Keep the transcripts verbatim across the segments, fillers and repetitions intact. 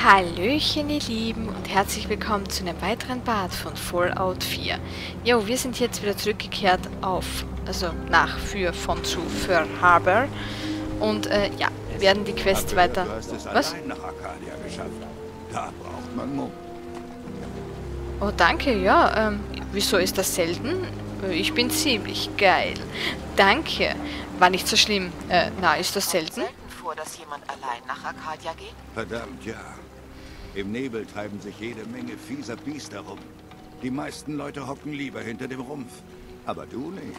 Hallöchen ihr Lieben und herzlich willkommen zu einem weiteren Part von Fallout vier. Jo, wir sind jetzt wieder zurückgekehrt auf, also nach, für, von zu Fur Harbor und äh, ja, werden die Quest weiter... Du hast es Was? allein nach Arcadia geschafft. Da braucht man Mumm. Oh danke, ja, ähm, wieso ist das selten? Ich bin ziemlich geil. Danke, war nicht so schlimm. Äh, na, ist das selten? Vor, dass jemand allein nach Arcadia geht? Verdammt, ja. Im Nebel treiben sich jede Menge fieser Biester rum. Die meisten Leute hocken lieber hinter dem Rumpf. Aber du nicht.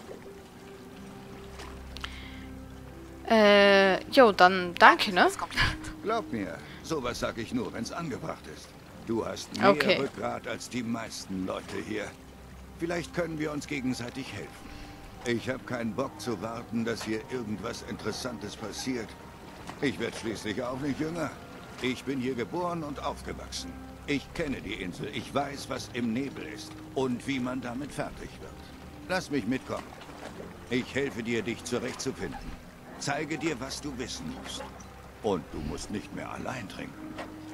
Äh, jo, dann danke, ne? Glaub mir, sowas sag ich nur, wenn's angebracht ist. Du hast mehr Okay. Rückgrat als die meisten Leute hier. Vielleicht können wir uns gegenseitig helfen. Ich habe keinen Bock zu warten, dass hier irgendwas Interessantes passiert. Ich werde schließlich auch nicht jünger. Ich bin hier geboren und aufgewachsen. Ich kenne die Insel. Ich weiß, was im Nebel ist und wie man damit fertig wird. Lass mich mitkommen. Ich helfe dir, dich zurechtzufinden. Zeige dir, was du wissen musst. Und du musst nicht mehr allein trinken.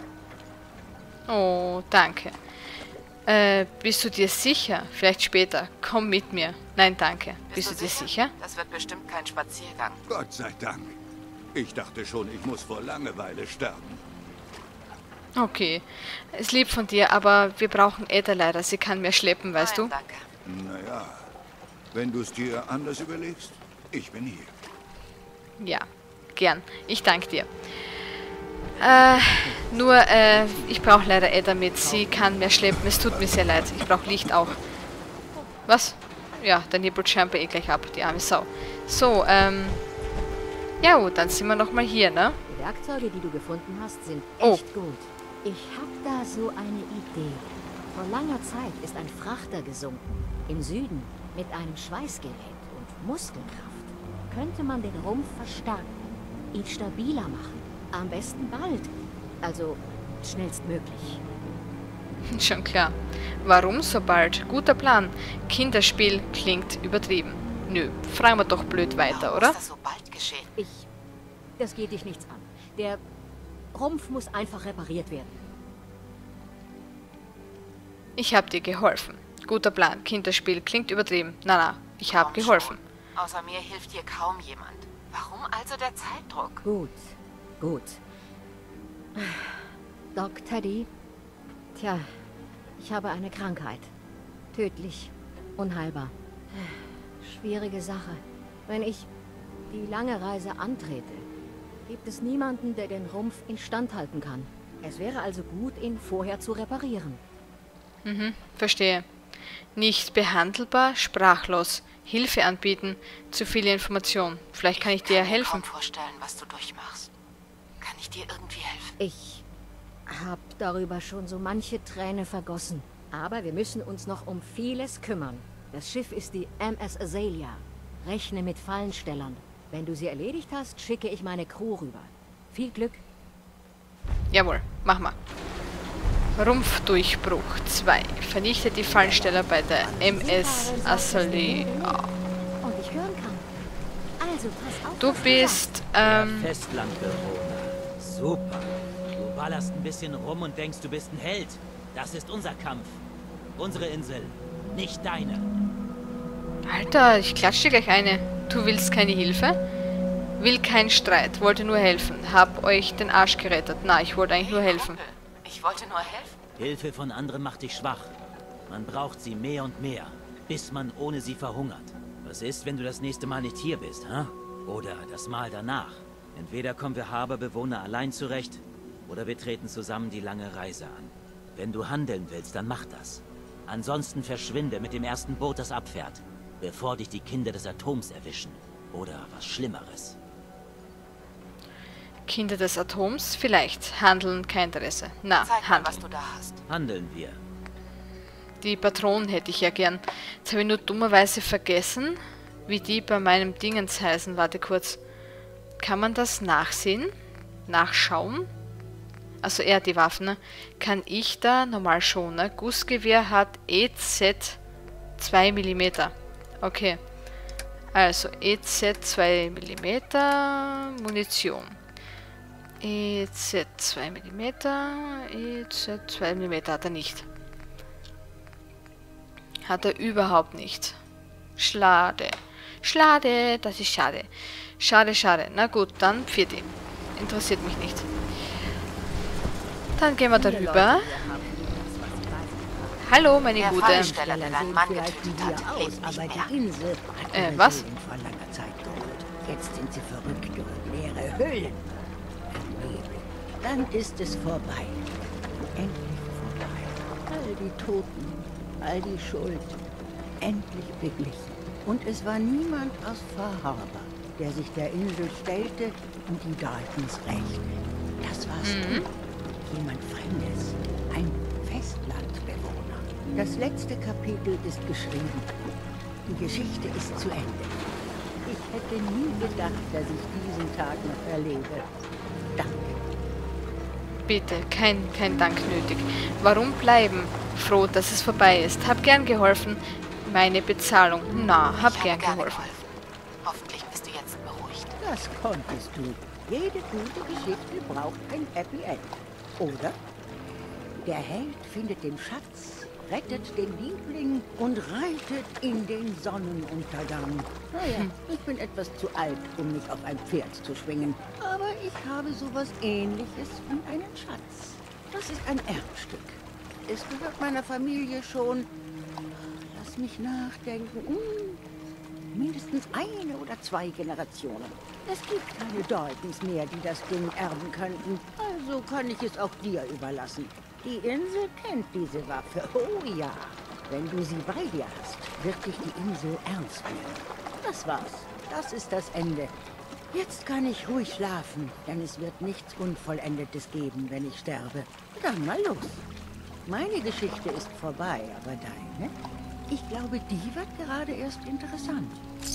Oh, danke. Äh, bist du dir sicher? Vielleicht später. Komm mit mir. Nein, danke. Bist, du dir sicher? Das wird bestimmt kein Spaziergang. Gott sei Dank. Ich dachte schon, ich muss vor Langeweile sterben. Okay. Ist lieb von dir, aber wir brauchen Ada leider. Sie kann mehr schleppen, weißt Nein, du? danke. Naja, wenn du es dir anders überlegst, ich bin hier. Ja, gern. Ich danke dir. Äh, nur, äh, ich brauche leider Ada mit. Sie kann mehr schleppen. Es tut mir sehr leid. Ich brauche Licht auch. Was? Ja, dann hebelt scheinbar eh gleich ab, die arme Sau. So, ähm... ja gut, dann sind wir nochmal hier, ne? Die Werkzeuge, die du gefunden hast, sind Oh. echt gut. Ich hab da so eine Idee. Vor langer Zeit ist ein Frachter gesunken. Im Süden. Mit einem Schweißgerät und Muskelkraft. Könnte man den Rumpf verstärken. Ihn stabiler machen. Am besten bald. Also, schnellstmöglich. Schon klar. Warum so bald? Guter Plan. Kinderspiel klingt übertrieben. Nö, fragen wir doch blöd weiter, Warum oder? ist das so bald geschehen? Ich... Das geht dich nichts an. Der Rumpf muss einfach repariert werden. Ich hab dir geholfen. Guter Plan. Kinderspiel klingt übertrieben. Na na, ich hab Komm geholfen. schon. Außer mir hilft hier kaum jemand. Warum also der Zeitdruck? Gut, gut. Doc Teddy, tja, ich habe eine Krankheit. Tödlich, unheilbar. Schwierige Sache. Wenn ich die lange Reise antrete, gibt es niemanden, der den Rumpf instand halten kann. Es wäre also gut, ihn vorher zu reparieren. Mhm, verstehe. Nicht behandelbar, sprachlos. Hilfe anbieten, zu viele Informationen. Vielleicht kann ich dir ja Ich kann mir helfen. kaum vorstellen, was du durchmachst. Kann ich dir irgendwie helfen? Ich habe darüber schon so manche Träne vergossen. Aber wir müssen uns noch um vieles kümmern. Das Schiff ist die M S Azalea. Rechne mit Fallenstellern. Wenn du sie erledigt hast, schicke ich meine Crew rüber. Viel Glück. Jawohl, mach mal. Rumpfdurchbruch zwei. Vernichtet die Fallensteller bei der M S Azalea. Und ich hören kann. Also pass auf. Du was bist, Der ähm... Festlandbewohner. Super. Du ballerst ein bisschen rum und denkst, du bist ein Held. Das ist unser Kampf. Unsere Insel. Nicht deine. Alter, ich klatsche dir gleich eine. Du willst keine Hilfe? Will keinen Streit, wollte nur helfen. Hab euch den Arsch gerettet. Na, ich wollte eigentlich nur helfen. Kumpel, ich wollte nur helfen. Hilfe von anderen macht dich schwach. Man braucht sie mehr und mehr, bis man ohne sie verhungert. Was ist, wenn du das nächste Mal nicht hier bist, hä? Oder das Mal danach? Entweder kommen wir Harborbewohner allein zurecht, oder wir treten zusammen die lange Reise an. Wenn du handeln willst, dann mach das. Ansonsten verschwinde mit dem ersten Boot, das abfährt, bevor dich die Kinder des Atoms erwischen. Oder was Schlimmeres. Kinder des Atoms? Vielleicht. Handeln, kein Interesse. Na, Zeig mal, was handeln. du da hast. Handeln wir. Die Patronen hätte ich ja gern. Jetzt habe ich nur dummerweise vergessen, wie die bei meinem Dingens heißen. Warte kurz. Kann man das nachsehen? Nachschauen? Also eher die Waffen, ne? Kann ich da normal schon, ne? Gussgewehr hat E Z zwei Millimeter. Okay. Also E Z zwei Millimeter Munition. E Z zwei Millimeter. E Z zwei Millimeter hat er nicht. Hat er überhaupt nicht. Schade. Schade, das ist schade. Schade, schade. Na gut, dann Pfirti. Interessiert mich nicht. Dann gehen wir darüber. Hallo, meine Der Gute. Fallstelle, der deinen Mann getötet hat, lebt nicht aber mehr. die Insel hat Äh, ihre was? Seelen vor langer Zeit geholt. Jetzt sind sie verrückte und leere Höhlen. Ein Nebel. Dann ist es vorbei. Endlich vorbei. All die Toten, all die Schuld. Endlich beglichen. Und es war niemand aus Far Harbor, der sich der Insel stellte und die Daltons rächte. Das warst Mhm. du. Jemand Fremdes. Ein Festlandbewohner. Das letzte Kapitel ist geschrieben. Die Geschichte ist zu Ende. Ich hätte nie gedacht, dass ich diesen Tag noch erlebe. Danke. Bitte, kein, kein Dank nötig. Warum bleiben? Froh, dass es vorbei ist. Hab gern geholfen. Meine Bezahlung. Na, hab Ich gern habe gerne geholfen. geholfen. Hoffentlich bist du jetzt beruhigt. Das konntest du. Jede gute Geschichte braucht ein Happy End. Oder? Der Held findet den Schatz, rettet den Liebling und reitet in den Sonnenuntergang. Naja, ich bin etwas zu alt, um mich auf ein Pferd zu schwingen. Aber ich habe sowas Ähnliches wie einen Schatz. Das ist ein Erbstück. Es gehört meiner Familie schon. Lass mich nachdenken. Hm, mindestens eine oder zwei Generationen. Es gibt keine Daltons mehr, die das Ding erben könnten. Also kann ich es auch dir überlassen. Die Insel kennt diese Waffe. Oh ja. Wenn du sie bei dir hast, wird dich die Insel ernst nehmen. Das war's. Das ist das Ende. Jetzt kann ich ruhig schlafen, denn es wird nichts Unvollendetes geben, wenn ich sterbe. Dann mal los. Meine Geschichte ist vorbei, aber deine? Ich glaube, die wird gerade erst interessant.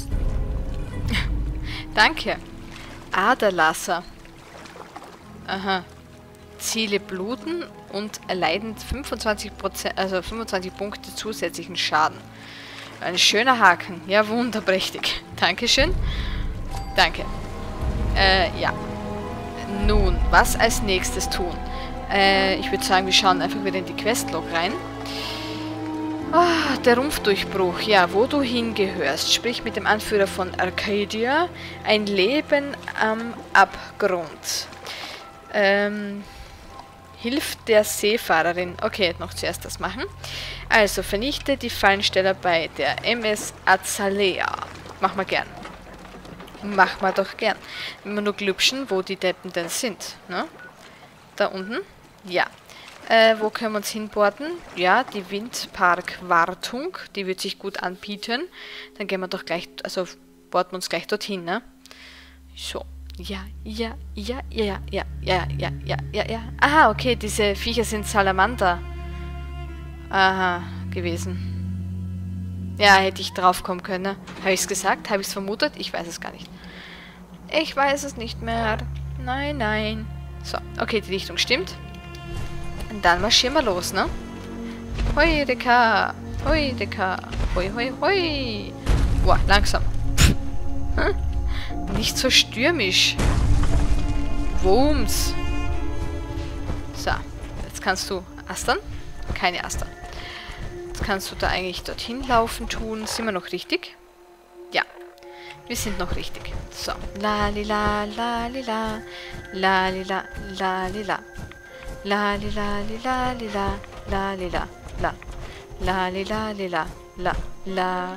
Danke. Aderlasser. Aha. Ziele bluten und erleiden fünfundzwanzig Prozent, also fünfundzwanzig Punkte zusätzlichen Schaden. Ein schöner Haken. Ja, wunderprächtig. Dankeschön. Danke. Äh, ja. Nun, was als nächstes tun? Äh, ich würde sagen, wir schauen einfach wieder in die Questlog rein. Ah, der Rumpfdurchbruch. Ja, wo du hingehörst. Sprich mit dem Anführer von Arcadia. Ein Leben am Abgrund. Ähm... Hilft der Seefahrerin. Okay, noch zuerst das machen. Also, vernichte die Fallensteller bei der M S Azalea. Mach mal gern. Mach mal doch gern. Immer nur glübschen, wo die Deppen denn sind. Ne? Da unten? Ja. Äh, wo können wir uns hinboarden? Ja, die Windparkwartung. Die wird sich gut anbieten. Dann gehen wir doch gleich, also boarden wir uns gleich dorthin, ne? So. Ja, ja, ja, ja, ja, ja, ja, ja, ja, ja. Aha, okay, diese Viecher sind Salamander. Aha, gewesen. Ja, hätte ich drauf kommen können. Habe ich es gesagt? Habe ich es vermutet? Ich weiß es gar nicht. Ich weiß es nicht mehr. Nein, nein. So, okay, die Richtung stimmt. Und dann marschieren wir los, ne? Hoi, Deka. Hoi, Deka. Hoi, hoi, hoi. Boah, langsam. Hm? Nicht so stürmisch. Wumms. So, jetzt kannst du astern. Keine Astern. Jetzt kannst du da eigentlich dorthin laufen tun. Sind wir noch richtig? Ja, wir sind noch richtig. So, lalila, lalila, lalila, lalila, lalila, lalila, lalila, la, lalila, lila, la, la.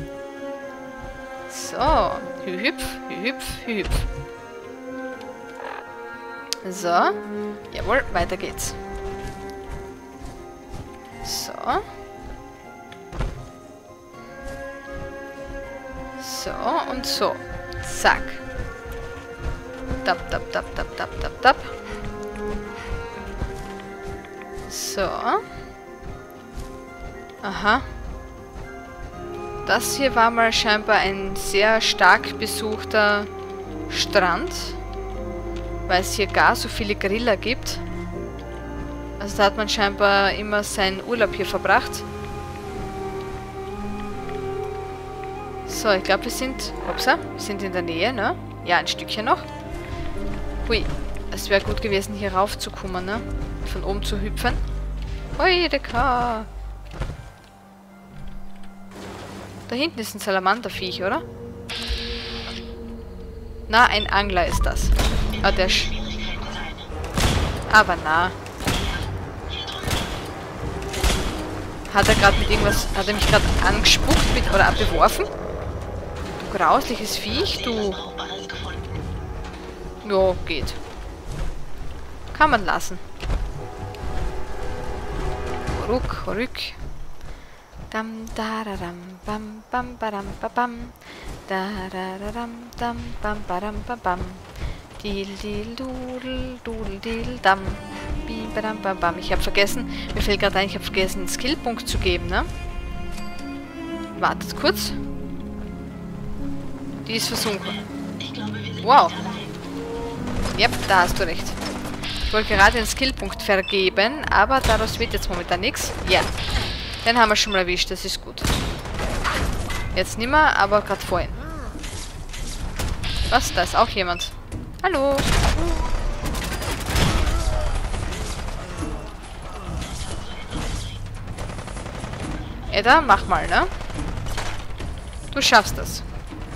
So, hüpf, hüpf, hüpf. So, jawohl, weiter geht's. So. So und so. Zack. Tap, tap, tap, tap, tap, tap, tap. So. Aha. Das hier war mal scheinbar ein sehr stark besuchter Strand, weil es hier gar so viele Griller gibt. Also da hat man scheinbar immer seinen Urlaub hier verbracht. So, ich glaube wir sind, upsa, wir sind in der Nähe, ne? Ja, ein Stückchen noch. Hui, Es wäre gut gewesen, hier raufzukommen, ne? Von oben zu hüpfen. Hui, der K. Da hinten ist ein Salamanderviech, oder? Na, ein Angler ist das. Ah, der Sch... Aber na. Hat er gerade mit irgendwas... Hat er mich gerade angespuckt mit, oder beworfen? Du grausliches Viech, du... Jo, geht. Kann man lassen. Ruck, rück. Dam, dararam, bam, bam, badam, babam. Dararam, dam, bam, badam, babam. Dil, dil, dudel, dudel, dil, dam. Bi, badam, bam, bam. Ich habe vergessen, mir fällt gerade ein, ich habe vergessen, einen Skillpunkt zu geben, ne? Wartet kurz. Die ist versunken. Wow. Yep, da hast du recht. Ich wollte gerade einen Skillpunkt vergeben, aber daraus wird jetzt momentan nichts. Ja. Yeah. Den haben wir schon mal erwischt, das ist gut. Jetzt nimmer, aber gerade vorhin. Was? Da ist auch jemand. Hallo. Edda, mach mal, ne? Du schaffst das.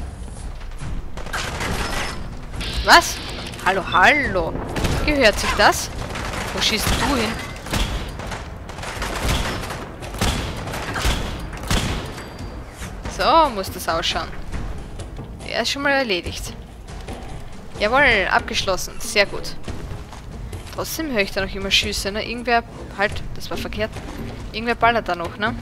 Was? Hallo, hallo. Gehört sich das? Wo schießt du hin? So muss das ausschauen. Der ist schon mal erledigt. Jawohl, abgeschlossen. Sehr gut. Trotzdem höre ich da noch immer Schüsse, ne? Irgendwer... Halt, das war verkehrt. Irgendwer ballert da noch, ne?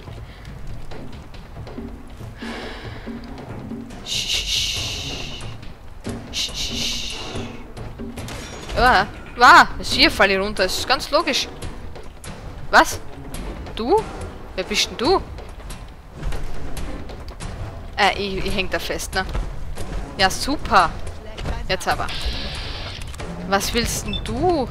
Ja, wow, hier falle ich runter. Das ist ganz logisch. Was? Du? Wer bist denn du? Äh, ich, ich häng da fest, ne? Ja, super. Jetzt aber. Was willst denn du?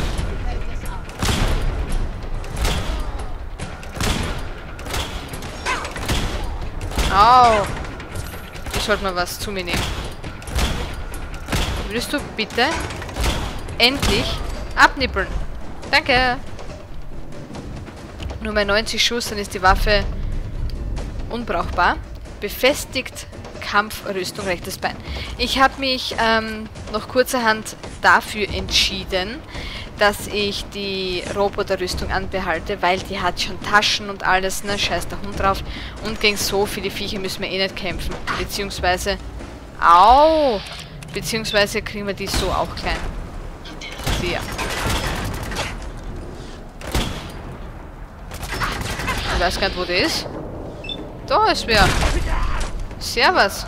Au. Ich sollte mal was zu mir nehmen. Würdest du bitte endlich abnippeln? Danke. Nur bei neunzig Schuss, dann ist die Waffe unbrauchbar. Befestigt Kampfrüstung, rechtes Bein. Ich habe mich ähm, noch kurzerhand dafür entschieden, dass ich die Roboterrüstung anbehalte, weil die hat schon Taschen und alles, ne? Scheiß der Hund drauf. Und gegen so viele Viecher müssen wir eh nicht kämpfen. Beziehungsweise... Au! Beziehungsweise kriegen wir die so auch klein. Sehr. Ich weiß gar nicht, wo der ist. Da ist wer. Servus.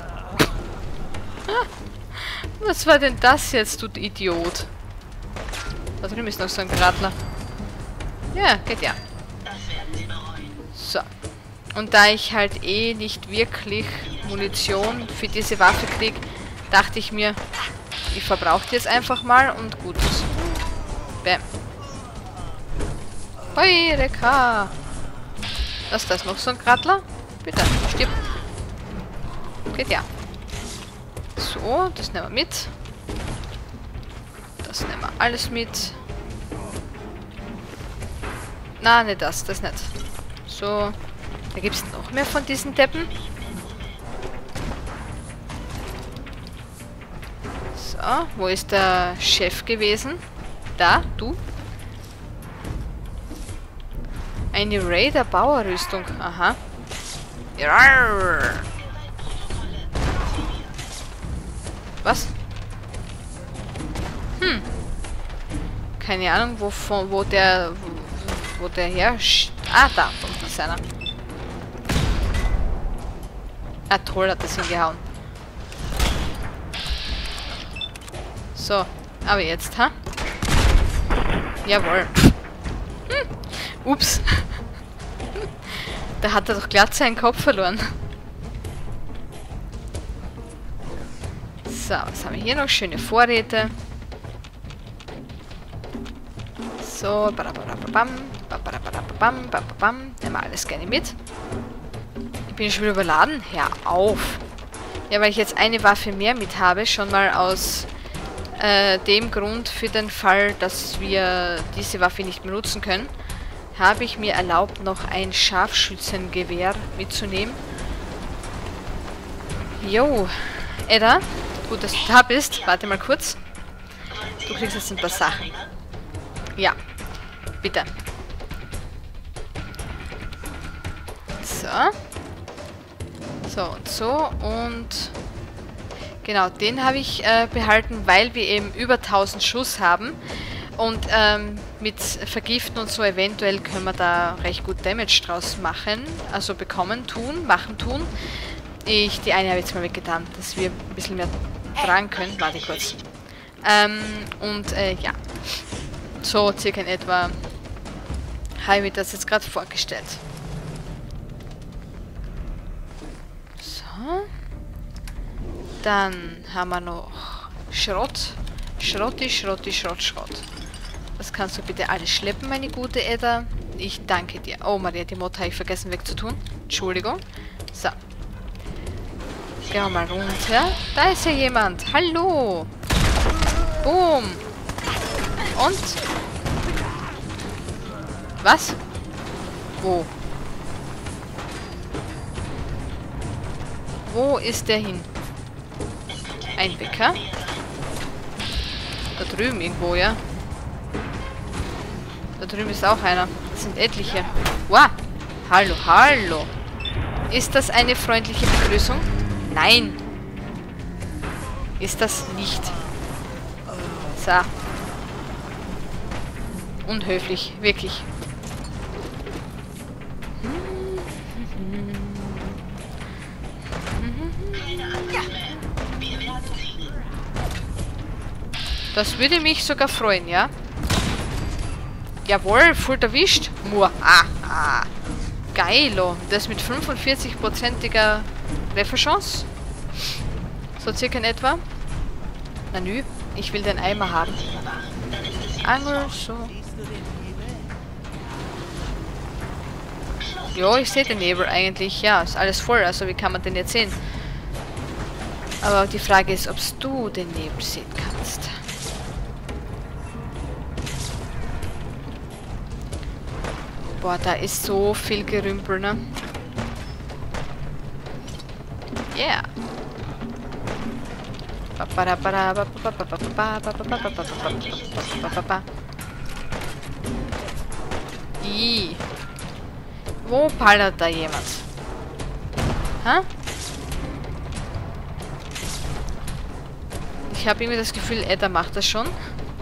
Was war denn das jetzt, du Idiot? Da drüben ist noch so ein Gradler. Ja, geht ja. So. Und da ich halt eh nicht wirklich Munition für diese Waffe kriege, dachte ich mir, ich verbrauche die jetzt einfach mal und gut ist. Bäm. Hoi, Reka. Was ist das? Noch so ein Gradler? Bitte, stirb. Geht ja. So, das nehmen wir mit. Das nehmen wir alles mit. Na, nicht das, das nicht. So, da gibt es noch mehr von diesen Deppen. So, wo ist der Chef gewesen? Da, du. Eine Raider-Bauerrüstung. Aha. Was? Hm. Keine Ahnung, wovon, wo der, wo, wo der her... Ah, da, da ist einer. Ah, toll, hat das hingehauen. So, aber jetzt, ha? Jawohl. Hm. Ups. Da hat er doch glatt seinen Kopf verloren. So, was haben wir hier noch? Schöne Vorräte. So, badabadabam, badabadabam, badabam. Nehmen wir alles gerne mit. Ich bin schon wieder überladen. Hör auf. Ja, weil ich jetzt eine Waffe mehr mit habe, schon mal aus äh, dem Grund, für den Fall, dass wir diese Waffe nicht mehr nutzen können, habe ich mir erlaubt, noch ein Scharfschützengewehr mitzunehmen. Jo, Edda, gut, dass du da bist. Warte mal kurz. Du kriegst jetzt ein paar Sachen. Ja, bitte. So. So und so und genau, den habe ich äh, behalten, weil wir eben über tausend Schuss haben und ähm, mit Vergiften und so eventuell können wir da recht gut Damage draus machen, also bekommen, tun, machen, tun. Ich, die eine habe ich jetzt mal weggetan, dass wir ein bisschen mehr tragen können. Warte kurz. Ähm, und äh, ja, so circa in etwa habe ich mir das jetzt gerade vorgestellt. So. Dann haben wir noch Schrott. Schrotti, Schrotti, Schrott, Schrott. Das kannst du bitte alles schleppen, meine gute Edda. Ich danke dir. Oh Maria, die Mod habe ich vergessen wegzutun. Entschuldigung. So. Gehen wir mal runter. Da ist ja jemand. Hallo. Boom. Und? Was? Wo? Wo ist der hin? Ein Bäcker? Da drüben irgendwo, ja? Da drüben ist auch einer. Das sind etliche. Wow. Hallo, hallo. Ist das eine freundliche Begrüßung? Nein. Ist das nicht. So. Unhöflich, wirklich. Das würde mich sogar freuen, ja? Jawohl, voll erwischt. Mua. Ah, ah. Geilo. Das mit fünfundvierzig-prozentiger Trefferchance. So circa in etwa. Na nü, ich will den Eimer haben. Angel, so. Jo, ich sehe den Nebel eigentlich. Ja, ist alles voll. Also wie kann man den jetzt sehen? Aber die Frage ist, ob du den Nebel sehen kannst. Boah, da ist so viel Gerümpel, ne? Yeah. Ih. Wo ballert da jemand? Hä? Ich habe irgendwie das Gefühl, Edda macht das schon.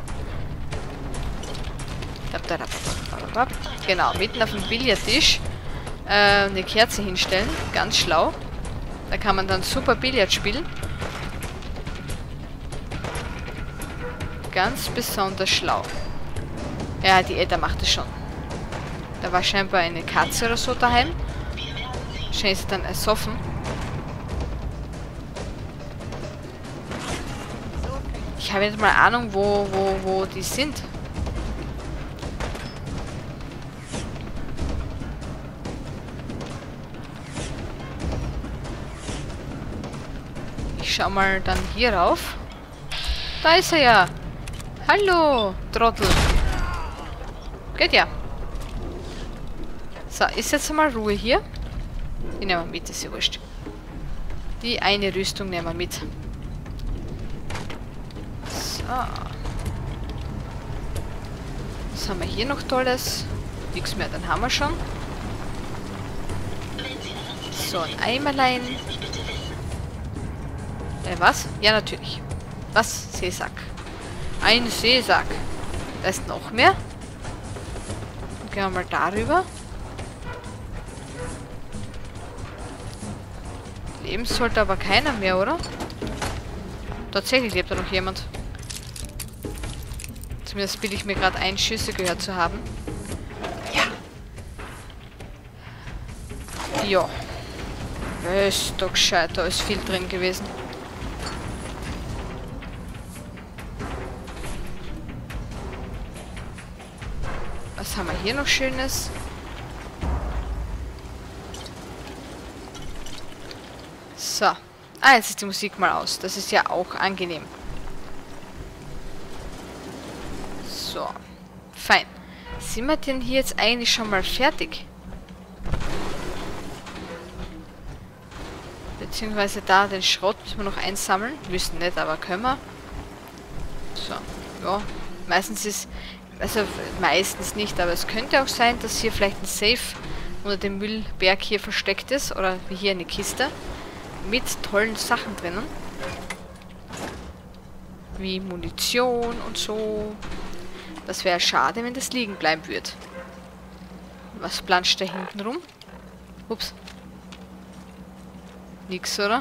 Genau, mitten auf dem Billardtisch äh, eine Kerze hinstellen. Ganz schlau. Da kann man dann super Billard spielen. Ganz besonders schlau. Ja, die Edda macht es schon. Da war scheinbar eine Katze oder so daheim. Wahrscheinlich ist sie dann ersoffen. Ich habe nicht mal Ahnung, wo, wo, wo die sind. Ich schau mal dann hier rauf. Da ist er ja. Hallo, Trottel. Geht ja. So, ist jetzt mal Ruhe hier. Die nehmen wir mit, ist ja wurscht. Die eine Rüstung nehmen wir mit. So. Was haben wir hier noch Tolles? Nichts mehr, dann haben wir schon. So, ein Eimerlein. Äh, was? Ja, natürlich. Was? Seesack. Ein Seesack. Da ist noch mehr. Dann gehen wir mal darüber. Leben sollte aber keiner mehr, oder? Tatsächlich lebt da noch jemand. Zumindest bilde ich mir gerade ein, Schüsse gehört zu haben. Ja. Ja. Ist doch gescheit, da ist viel drin gewesen. Was haben wir hier noch Schönes? So. Ah, jetzt ist die Musik mal aus. Das ist ja auch angenehm. So. Fein. Sind wir denn hier jetzt eigentlich schon mal fertig? Beziehungsweise da den Schrott müssen wir noch einsammeln. Müssen nicht, aber können wir. So. Ja. Meistens ist... Also meistens nicht, aber es könnte auch sein, dass hier vielleicht ein Safe unter dem Müllberg hier versteckt ist. Oder wie hier eine Kiste. Mit tollen Sachen drinnen. Wie Munition und so. Das wäre schade, wenn das liegen bleiben würde. Was planscht da hinten rum? Ups. Nix, oder?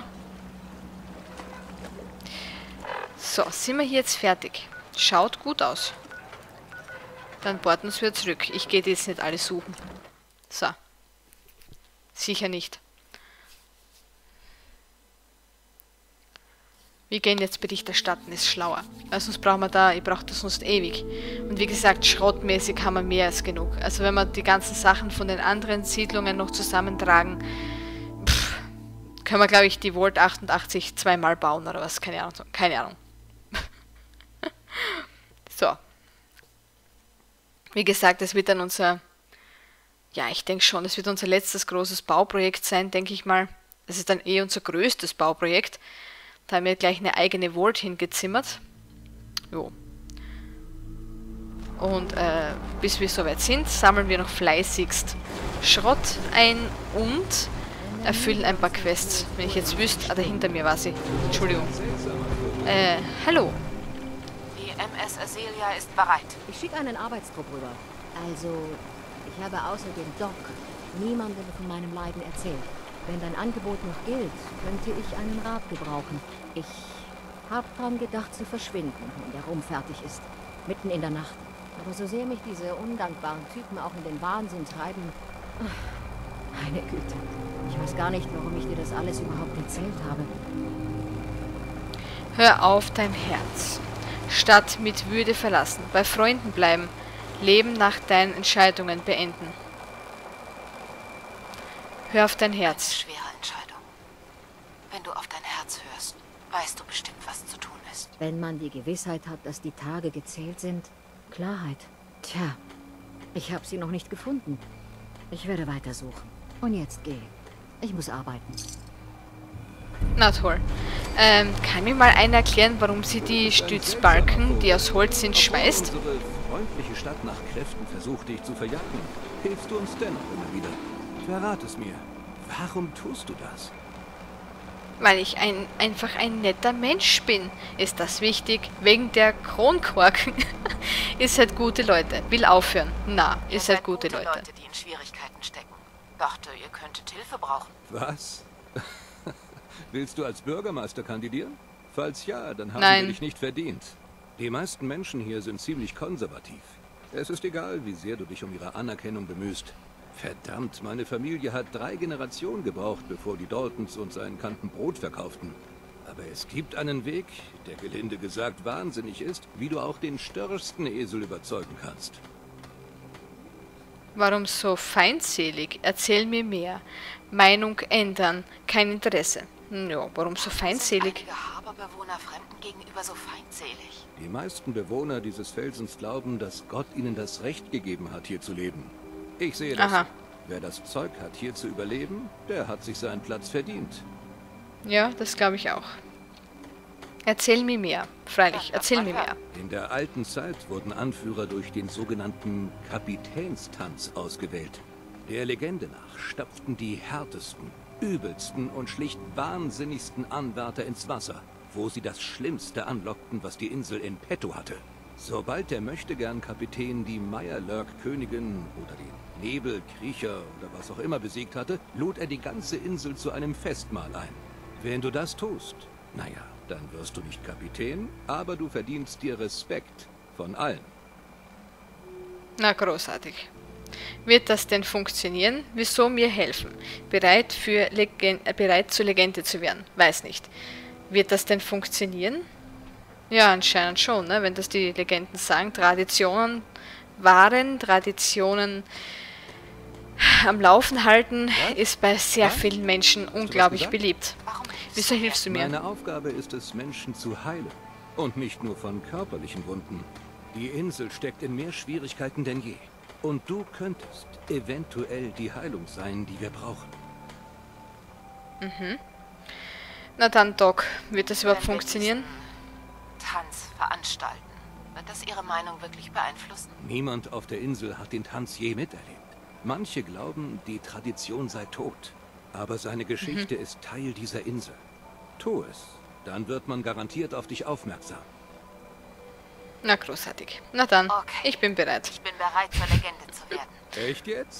So, sind wir hier jetzt fertig. Schaut gut aus. Dann boarden wir zurück. Ich gehe jetzt nicht alle suchen. So. Sicher nicht. Wir gehen jetzt Bericht erstatten, ist schlauer. Weil sonst brauchen wir da, ich brauche das sonst ewig. Und wie gesagt, schrottmäßig haben wir mehr als genug. Also wenn wir die ganzen Sachen von den anderen Siedlungen noch zusammentragen, pff, können wir, glaube ich, die Vault achtundachtzig zweimal bauen oder was, keine Ahnung. Keine Ahnung. So. Wie gesagt, es wird dann unser, ja, ich denke schon, es wird unser letztes großes Bauprojekt sein, denke ich mal. Es ist dann eh unser größtes Bauprojekt. Da haben wir gleich eine eigene Vault hingezimmert. Jo. Und äh, bis wir soweit sind, sammeln wir noch fleißigst Schrott ein und erfüllen ein paar Quests. Wenn ich jetzt wüsste, ah, da hinter mir war sie. Entschuldigung. Äh, hallo. Die M S Azelia ist bereit. Ich schicke einen Arbeitstrupp rüber. Also, ich habe außer dem Doc niemandem von meinem Leiden erzählt. Wenn dein Angebot noch gilt, könnte ich einen Rat gebrauchen. Ich habe dran gedacht zu verschwinden, wenn der Ruhm fertig ist. Mitten in der Nacht. Aber so sehr mich diese undankbaren Typen auch in den Wahnsinn treiben... Ach, meine Güte. Ich weiß gar nicht, warum ich dir das alles überhaupt erzählt habe. Hör auf dein Herz. Stadt mit Würde verlassen. Bei Freunden bleiben. Leben nach deinen Entscheidungen beenden. Hör auf dein Herz. Eine schwere Entscheidung. Wenn du auf dein Herz hörst, weißt du bestimmt, was zu tun ist. Wenn man die Gewissheit hat, dass die Tage gezählt sind, Klarheit. Tja, ich habe sie noch nicht gefunden. Ich werde weitersuchen. Und jetzt geh. Ich muss arbeiten. Na toll. Ähm, kann mir mal einer erklären, warum sie die Stützbalken, die aus Holz sind, schweißt? Unsere freundliche Stadt nach Kräften versucht, dich zu verjagen. Hilfst du uns dennoch immer wieder? Verrat es mir. Warum tust du das? Weil ich ein, einfach ein netter Mensch bin. Ist das wichtig? Wegen der Kronkorken. Ihr seid gute Leute. Will aufhören. Na, ihr seid gute Leute. Leute, die in Schwierigkeiten stecken. Dachte, ihr könntet Hilfe brauchen. Was? Willst du als Bürgermeister kandidieren? Falls ja, dann haben Nein. wir dich nicht verdient. Die meisten Menschen hier sind ziemlich konservativ. Es ist egal, wie sehr du dich um ihre Anerkennung bemühst. Verdammt, meine Familie hat drei Generationen gebraucht, bevor die Daltons uns einen Kanten Brot verkauften. Aber es gibt einen Weg, der gelinde gesagt wahnsinnig ist, wie du auch den störrigsten Esel überzeugen kannst. Warum so feindselig? Erzähl mir mehr. Meinung ändern. Kein Interesse. Ja, warum so feindselig? Sind einige Harborbewohner Fremden gegenüber so feindselig? Die meisten Bewohner dieses Felsens glauben, dass Gott ihnen das Recht gegeben hat, hier zu leben. Ich sehe das. Aha. Wer das Zeug hat, hier zu überleben, der hat sich seinen Platz verdient. Ja, das glaube ich auch. Erzähl mir mehr. Freilich, erzähl mir mehr. In der alten Zeit wurden Anführer durch den sogenannten Kapitänstanz ausgewählt. Der Legende nach stapften die härtesten, übelsten und schlicht wahnsinnigsten Anwärter ins Wasser, wo sie das Schlimmste anlockten, was die Insel in petto hatte. Sobald der Möchtegern-Kapitän die Meyerlurk-Königin oder den Nebelkriecher oder was auch immer besiegt hatte, lud er die ganze Insel zu einem Festmahl ein. Wenn du das tust, naja, dann wirst du nicht Kapitän, aber du verdienst dir Respekt von allen. Na, großartig. Wird das denn funktionieren? Wieso mir helfen? Bereit, für Legen äh, bereit zur Legende zu werden? Weiß nicht. Wird das denn funktionieren? Ja, anscheinend schon, ne? Wenn das die Legenden sagen. Traditionen wahren, Traditionen am Laufen halten, Was? ist bei sehr Was? vielen Menschen Hast du was unglaublich gesagt? beliebt. Warum hilfst Wieso du mir? hilfst du mir? Meine Aufgabe ist es, Menschen zu heilen. Und nicht nur von körperlichen Wunden. Die Insel steckt in mehr Schwierigkeiten denn je. Und du könntest eventuell die Heilung sein, die wir brauchen. Mhm. Na dann, Doc, wird das überhaupt Wenn wir funktionieren? diesen Tanz veranstalten, wird das Ihre Meinung wirklich beeinflussen? Niemand auf der Insel hat den Tanz je miterlebt. Manche glauben, die Tradition sei tot. Aber seine Geschichte mhm. ist Teil dieser Insel. Tu es, dann wird man garantiert auf dich aufmerksam. Na, großartig. Na dann, Okay. ich bin bereit. Ich bin bereit, zur Legende zu werden. Echt jetzt?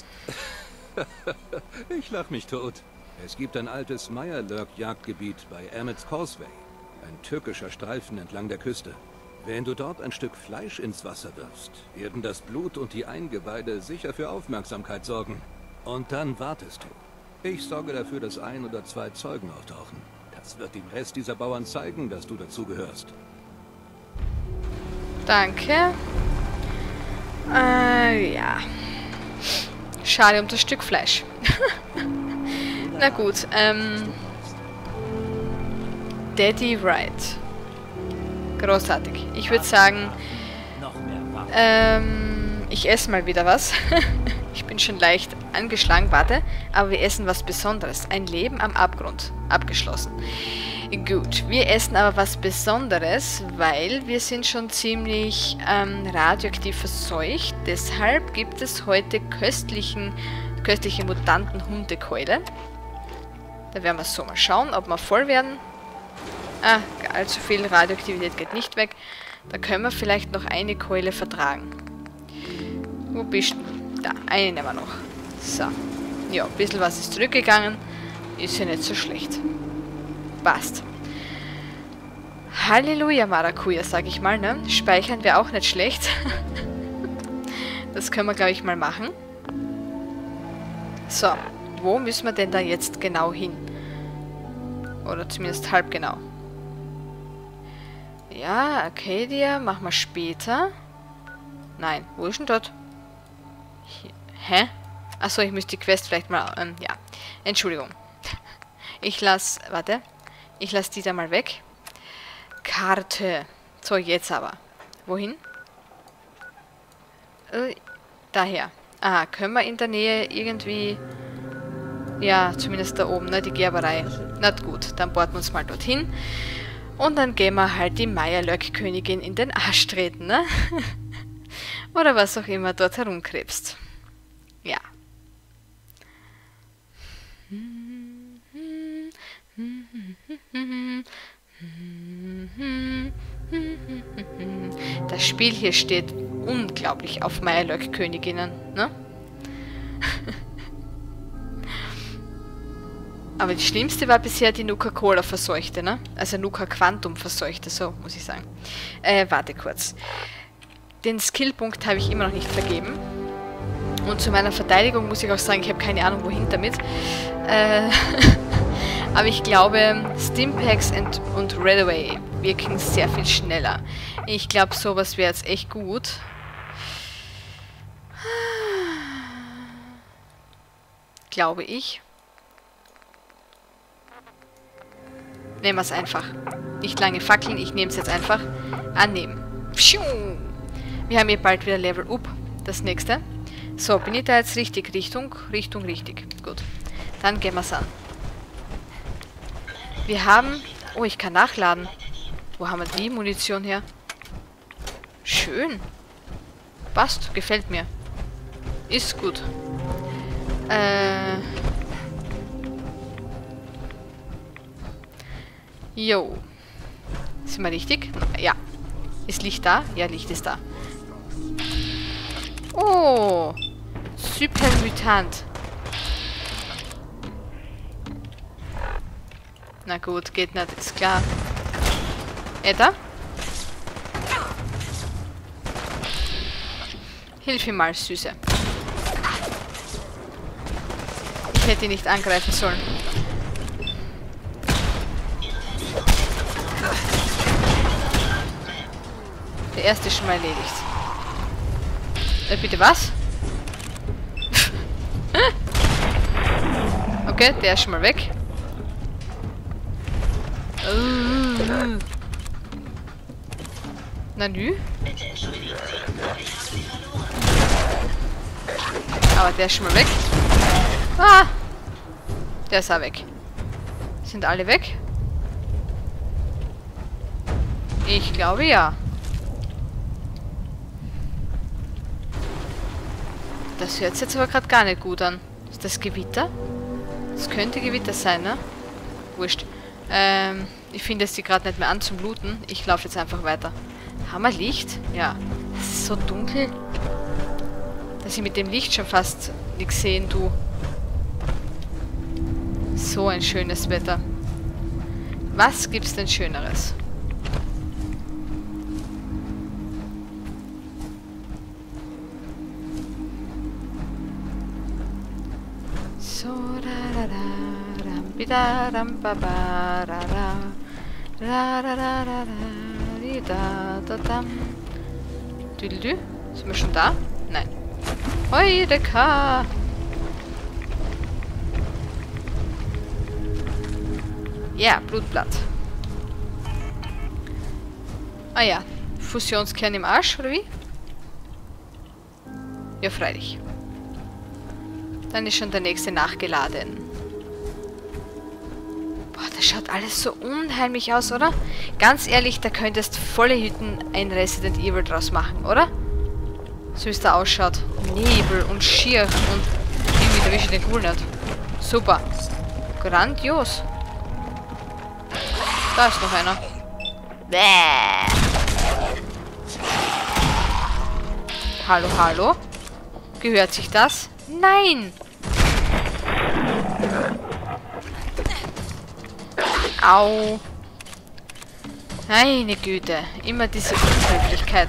Ich lach mich tot. Es gibt ein altes Meyerlurk-Jagdgebiet bei Emmets Causeway. Ein türkischer Streifen entlang der Küste. Wenn du dort ein Stück Fleisch ins Wasser wirfst, werden das Blut und die Eingeweide sicher für Aufmerksamkeit sorgen. Und dann wartest du. Ich sorge dafür, dass ein oder zwei Zeugen auftauchen. Das wird dem Rest dieser Bauern zeigen, dass du dazugehörst. Danke. Äh, ja. Schade um das Stück Fleisch. Na gut, ähm... Daddy Wright. Großartig. Ich würde sagen, ähm, ich esse mal wieder was. Ich bin schon leicht angeschlagen, warte. Aber wir essen was Besonderes. Ein Leben am Abgrund. Abgeschlossen. Gut, wir essen aber was Besonderes, weil wir sind schon ziemlich ähm, radioaktiv verseucht. Deshalb gibt es heute köstlichen, köstliche Mutanten-Hundekeule. Da werden wir so mal schauen, ob wir voll werden. Ah, allzu viel Radioaktivität geht nicht weg. Da können wir vielleicht noch eine Keule vertragen. Wo bist du? Da, eine nehmen wir noch. So. Ja, ein bisschen was ist zurückgegangen. Ist ja nicht so schlecht. Passt. Halleluja, Maracuja, sag ich mal, ne? Speichern wäre auch nicht schlecht. Das können wir, glaube ich, mal machen. So, wo müssen wir denn da jetzt genau hin? Oder zumindest halb genau. Ja, Arcadia, machen wir später. Nein, wo ist denn dort? Hier. Hä? Achso, ich müsste die Quest vielleicht mal... Ähm, ja, Entschuldigung. Ich lasse... Warte. Ich lasse die da mal weg. Karte. So, jetzt aber. Wohin? Äh, daher. Aha, können wir in der Nähe irgendwie... Ja, zumindest da oben, ne? Die Gerberei. Na gut, dann bohren wir uns mal dorthin. Und dann gehen wir halt die Meyerlurk-Königin in den Arsch treten, ne? Oder was auch immer dort herumkrebst. Ja. Das Spiel hier steht unglaublich auf Meyerlurk-Königinnen, ne? Aber die schlimmste war bisher die Nuka-Cola-Verseuchte, ne? Also Nuka-Quantum-Verseuchte, so muss ich sagen. Äh, warte kurz. Den Skillpunkt habe ich immer noch nicht vergeben. Und zu meiner Verteidigung muss ich auch sagen, ich habe keine Ahnung, wohin damit. Äh, aber ich glaube, Stimpaks und, und Redaway wirken sehr viel schneller. Ich glaube, sowas wäre jetzt echt gut. Glaube ich. Nehmen wir es einfach. Nicht lange fackeln, ich nehme es jetzt einfach. Annehmen. Pschuh. Wir haben hier bald wieder Level Up. Das nächste. So, bin ich da jetzt richtig? Richtung? Richtung, richtig. Gut. Dann gehen wir es an. Wir haben... Oh, ich kann nachladen. Wo haben wir die Munition her? Schön. Passt, gefällt mir. Ist gut. Äh... Jo. Sind wir richtig? Ja. Ist Licht da? Ja, Licht ist da. Oh. Super Mutant. Na gut, geht nicht. Ist klar. Edda? Hilf ihm mal, Süße. Ich hätte ihn nicht angreifen sollen. Der erste ist schon mal erledigt. Äh, bitte was? Okay, der ist schon mal weg. Na nü. Aber der ist schon mal weg. Ah! Der ist auch weg. Sind alle weg? Ich glaube ja. Das hört sich jetzt aber gerade gar nicht gut an. Ist das Gewitter? Das könnte Gewitter sein, ne? Wurscht. Ähm, ich finde es die gerade nicht mehr an zum Looten. Ich laufe jetzt einfach weiter. Haben wir Licht? Ja. Es ist so dunkel, dass ich mit dem Licht schon fast nichts sehen tue. So ein schönes Wetter. Was gibt's denn Schöneres? So, da, da, da, ram, bida, ram, ba, ba, ra, ra, ra, ra, ra, ra, ra, di, da, da, dam. Düdelü. Sind wir schon da? Nein. Heideka! Ja, Blutblatt. Ah ja. Fusionskern im Arsch, oder wie? Ja, freilich. Dann ist schon der nächste nachgeladen. Boah, das schaut alles so unheimlich aus, oder? Ganz ehrlich, da könntest volle Hütten ein Resident Evil draus machen, oder? So wie es da ausschaut. Nebel und schier und irgendwie erwische ich den cool nicht. Super. Grandios. Da ist noch einer. Bäh. Hallo, hallo? Gehört sich das? Nein! Au. Meine Güte. Immer diese Unhöflichkeit.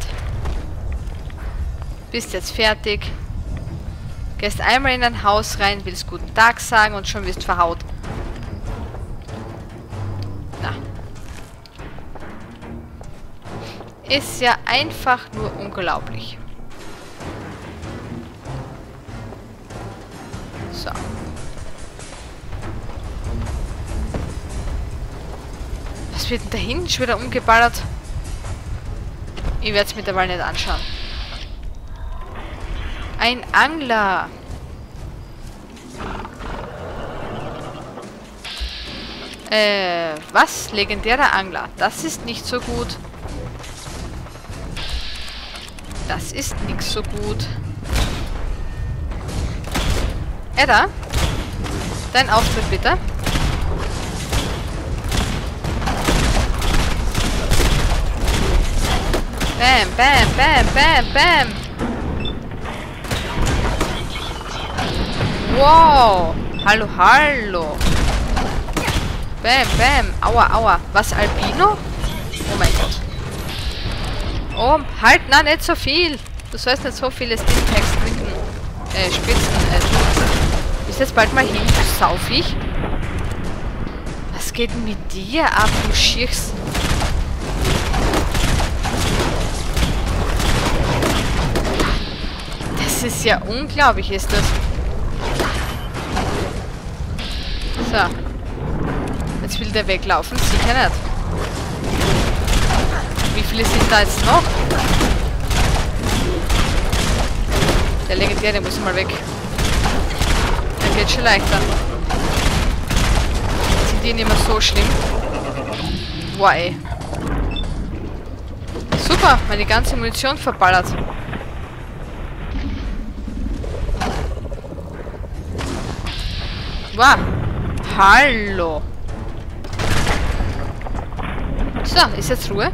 Bist jetzt fertig. Gehst einmal in ein Haus rein, willst guten Tag sagen und schon wirst verhaut. Na. Ist ja einfach nur unglaublich. So. Was wird denn da hinten schon wieder umgeballert? Ich werde es mir dabei nicht anschauen. Ein Angler. Äh, was? Legendärer Angler. Das ist nicht so gut. Das ist nicht so gut. Edda? Dein Auftritt bitte. Bam, bam, bam, bam, bam. Wow. Hallo, hallo. Bam, bam. Aua, aua. Was, Albino? Oh mein Gott. Oh, halt, na, nicht so viel. Du sollst nicht so viele Stimpacks trinken. Äh, Spitzen, äh, ist jetzt bald mal hin, du Saufiech. Was geht denn mit dir ab, du Schiers? Das ist ja unglaublich, ist das. So. Jetzt will der weglaufen, sicher nicht. Wie viele sind da jetzt noch? Der Legendäre muss mal weg. Der geht schon leichter. Sind die nicht mehr so schlimm? Wow, ey. Super, meine ganze Munition verballert. Wow. Hallo. So, ist jetzt Ruhe?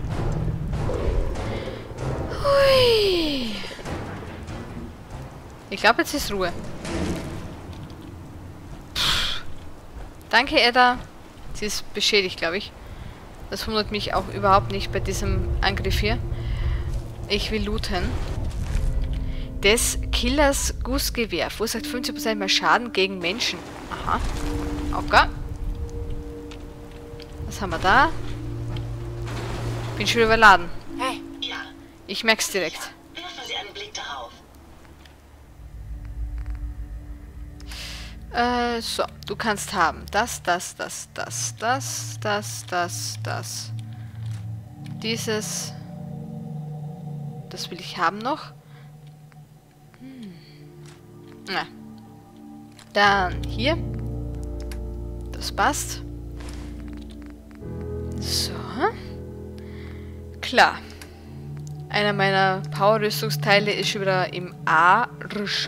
Hui. Ich glaube, jetzt ist Ruhe. Pff. Danke, Edda. Sie ist beschädigt, glaube ich. Das wundert mich auch überhaupt nicht bei diesem Angriff hier. Ich will looten. Des Killers Gussgewehr. Verursacht fünfzig Prozent mehr Schaden gegen Menschen. Aha. Okay. Was haben wir da? Bin schon überladen. Hey. Ja. Ich merk's direkt. Werfen Sie einen Blick darauf. Äh, so. Du kannst haben. Das, das, das, das, das, das, das, das. Dieses, Das will ich haben noch. Hm. Na. Dann hier. Das passt. So. Klar. Einer meiner Power-Rüstungsteile ist schon wieder im Arsch.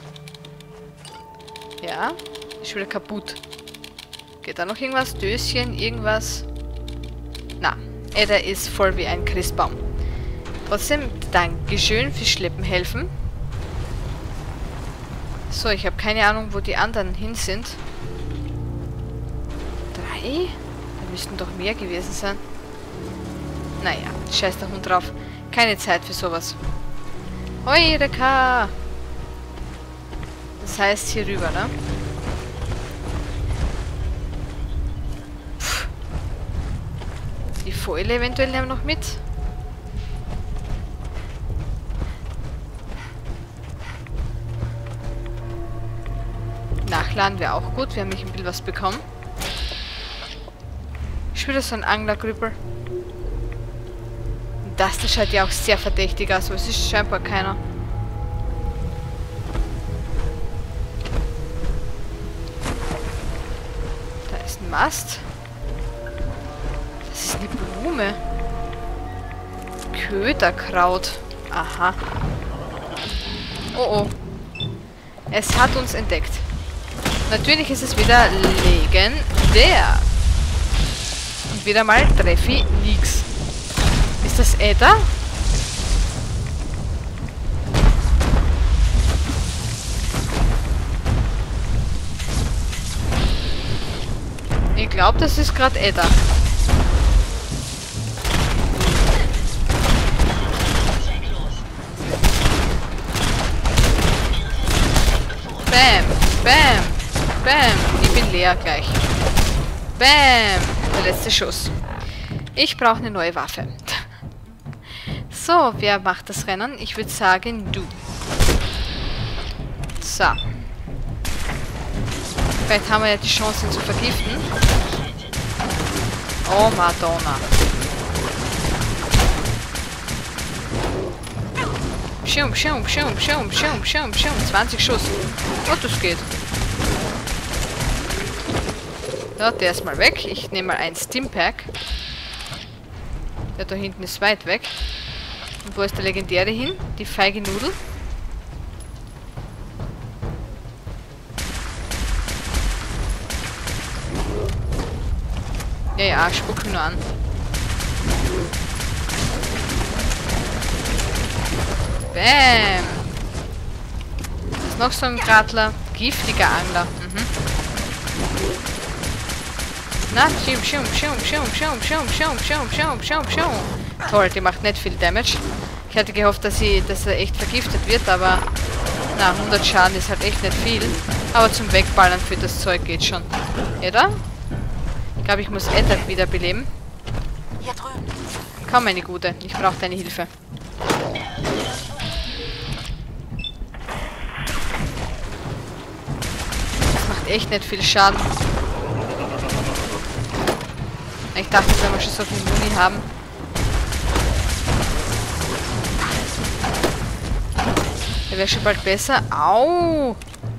Ja. Ist schon wieder kaputt. Geht da noch irgendwas? Döschen? Irgendwas? Na. Edda ist voll wie ein Christbaum. Trotzdem, Dankeschön fürs Schleppen helfen. So, ich habe keine Ahnung, wo die anderen hin sind. Drei? Da müssten doch mehr gewesen sein. Naja, scheiß der Hund drauf. Keine Zeit für sowas. Heureka! Das heißt hier rüber, ne? Puh. Die Fäule eventuell nehmen wir noch mit. Nachladen wäre auch gut. Wir haben nicht ein bisschen was bekommen. Ich will so ein Anglergrüppel. Das, das schaut ja auch sehr verdächtig aus, aber es ist scheinbar keiner. Da ist ein Mast. Das ist eine Blume. Köderkraut. Aha. Oh oh. Es hat uns entdeckt. Natürlich ist es wieder legendär. Und wieder mal treffe ich nix. Ist das Edda? Ich glaube, das ist gerade Edda. Bam, bam, bam. Ich bin leer gleich. Bam. Der letzte Schuss. Ich brauche eine neue Waffe. So, wer macht das Rennen? Ich würde sagen, du. So. Vielleicht haben wir ja die Chance, ihn zu vergiften. Oh, Madonna. Pschium, pschium, pschium, pschium, pschium, pschium, pschium. zwanzig Schuss. Oh, das geht. So, der ist mal weg. Ich nehme mal ein Stimpack. Der da hinten ist weit weg. Und wo ist der Legendäre hin? Die feige Nudel. Ja, ja, spuck ihn nur an. Bäm! Das ist noch so ein Gradler. Giftiger Angler. Mhm. Na, schium, schium, schium, schium, schium, schium, schium, schium, schium, schium, schium. Toll, die macht nicht viel Damage. Ich hatte gehofft, dass, sie, dass er echt vergiftet wird, aber na, hundert Schaden ist halt echt nicht viel. Aber zum Wegballern für das Zeug geht schon. Edda? Ich glaube, ich muss Edda wiederbeleben. Hier drüben. Komm, meine Gute, ich brauche deine Hilfe. Das macht echt nicht viel Schaden. Ich dachte, wenn wir schon so viel Muni haben. Der wäre schon bald besser. Au!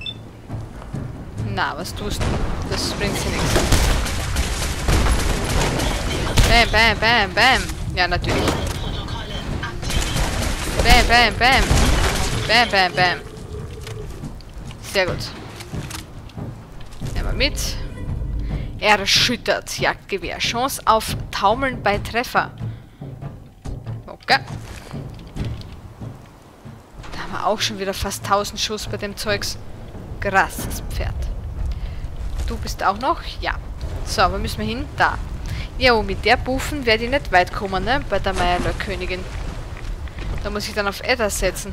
Na, was tust du? Das bringt dir nichts. Bam, bam, bam, bam. Ja, natürlich. Bam, bam, bam. Bam, bam, bam. Sehr gut. Nehmen wir mit. Erschüttert. Jagdgewehr. Chance auf Taumeln bei Treffer. Okay. Da haben wir auch schon wieder fast tausend Schuss bei dem Zeugs. Krasses Pferd. Du bist auch noch? Ja. So, wo müssen wir hin? Da. Ja, mit der Buffen werde ich nicht weit kommen, ne? Bei der Meierlöck-Königin. Da muss ich dann auf Edda setzen.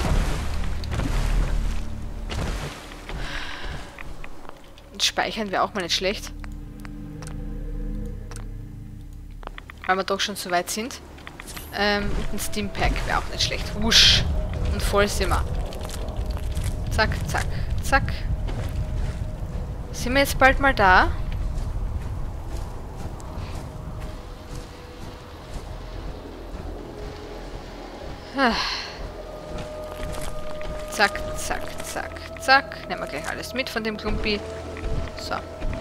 Und speichern wäre auch mal nicht schlecht. Weil wir doch schon so weit sind. Ähm, und ein Stimpack wäre auch nicht schlecht. Wusch. Und voll sind wir. Zack, zack, zack. Sind wir jetzt bald mal da? Zack, zack, zack, zack. Nehmen wir gleich alles mit von dem Klumpi. So.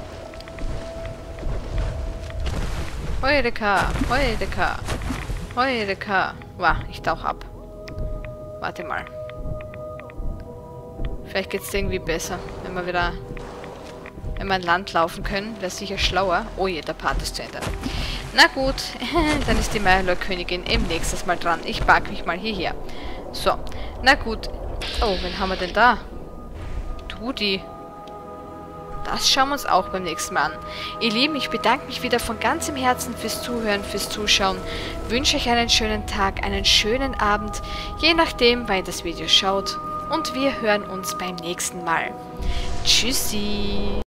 Heudeka, Heudeka, Heudeka. Wow, ich tauche ab. Warte mal. Vielleicht geht es irgendwie besser, wenn wir wieder... Wenn wir an Land laufen können, wäre sicher schlauer. Oh je, der Part ist zu Ende. Na gut, dann ist die Meierlor-Königin eben nächstes Mal dran. Ich pack mich mal hierher. So, na gut. Oh, wen haben wir denn da? Tudi. Das schauen wir uns auch beim nächsten Mal an. Ihr Lieben, ich bedanke mich wieder von ganzem Herzen fürs Zuhören, fürs Zuschauen. Wünsche euch einen schönen Tag, einen schönen Abend, je nachdem, wann ihr das Video schaut. Und wir hören uns beim nächsten Mal. Tschüssi!